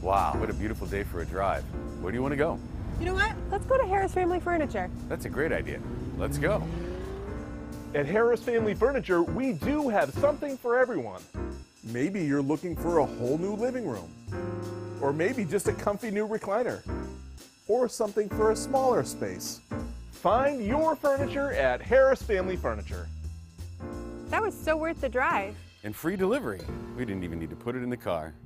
Wow, what a beautiful day for a drive. Where do you want to go? You know what? Let's go to Harris Family Furniture. That's a great idea. Let's go. At Harris Family Furniture, we do have something for everyone. Maybe you're looking for a whole new living room. Or maybe just a comfy new recliner. Or something for a smaller space. Find your furniture at Harris Family Furniture. That was so worth the drive. And free delivery. We didn't even need to put it in the car.